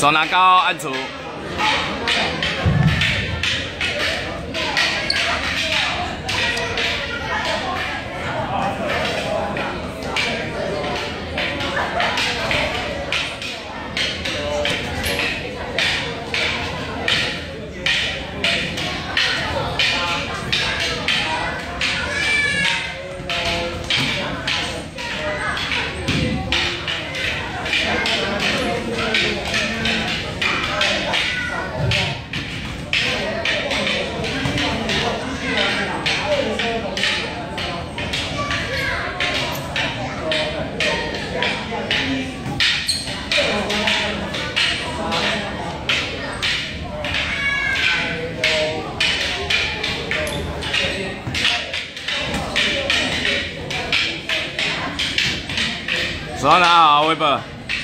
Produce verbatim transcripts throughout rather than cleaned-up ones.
手拿高按出。 手拿好 ，Weber。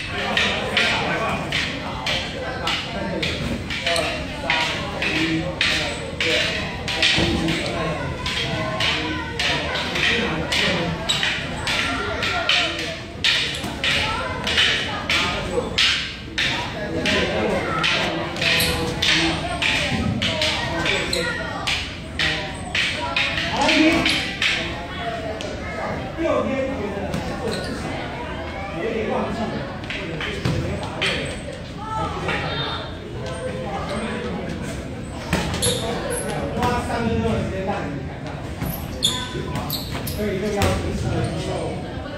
右边觉得有点忘记了，或者是没把握的，花三分钟的时间让你改到，所以就要及时的接受。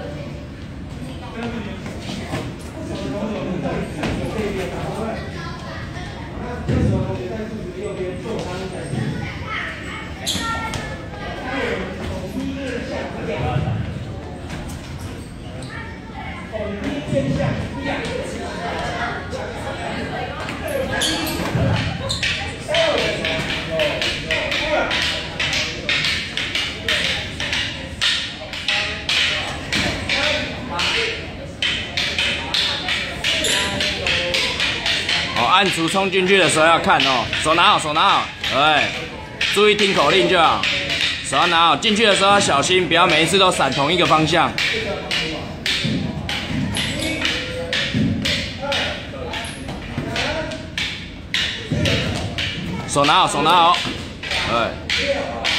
什么同学们在这边打过来？那这时候同学在柱子的右边做他们在。 哦，按出冲进去的时候要看哦，手拿好，手拿好，对，注意听口令就好。手要拿好，进去的时候要小心，不要每一次都闪同一个方向。手拿好，手拿好，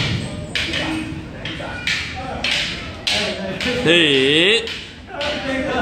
对，停。